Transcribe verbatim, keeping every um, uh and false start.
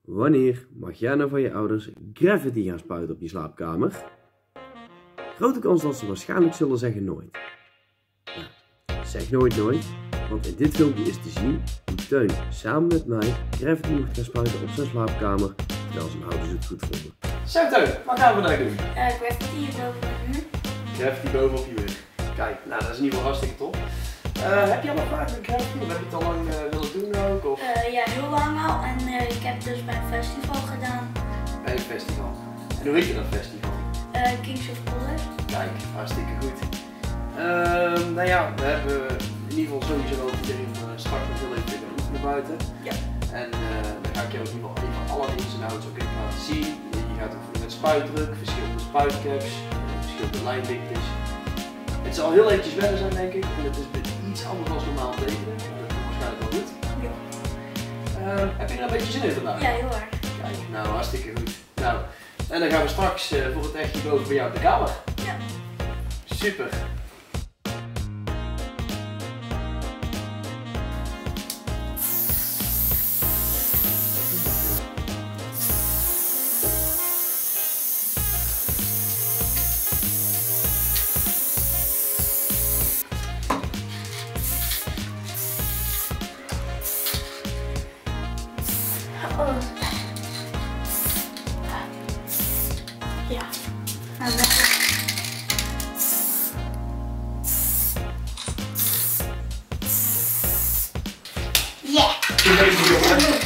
Wanneer mag jij nou van je ouders graffiti gaan spuiten op je slaapkamer? Grote kans dat ze waarschijnlijk zullen zeggen nooit. Nou, zeg nooit nooit, want in dit filmpje is te zien hoe Teun samen met mij graffiti mocht gaan spuiten op zijn slaapkamer, terwijl zijn ouders het goed vonden. Zo Teun, wat gaan we vandaag doen? Uh, graffiti hier boven op de muur. Graffiti boven op je muur. Kijk, nou dat is in ieder geval hartstikke top. Uh, heb je al vaak met graffiti of heb je het al lang uh, willen doen ook? Of? Uh, ja, heel lang al en uh, ik heb het dus bij een festival gedaan. Bij een festival. En hoe heet je dat festival? Uh, Kings of Colors. Kijk, hartstikke goed. Uh, nou ja, we hebben in ieder geval sowieso wel iedereen uh, straks nog heel even gaan oefenen buiten. Ja. En uh, dan ga ik jou in ieder geval even alle ins en outs ook even laten zien. Je gaat oefenen met spuitdruk, verschillende spuitcaps, verschillende lijndiktes. Het zal heel eventjes wennen zijn denk ik, en het is iets anders dan normaal tekenen, maar dat komt waarschijnlijk wel goed. Ja. Uh, heb je er een beetje zin in vandaag? Ja, heel erg. Kijk, nou hartstikke goed. Nou, en dan gaan we straks uh, voor het echt boven bij jou op de kamer. Ja. Super. Oh. Ja. Nou, dat is... Yeah. Goed bezig jongen.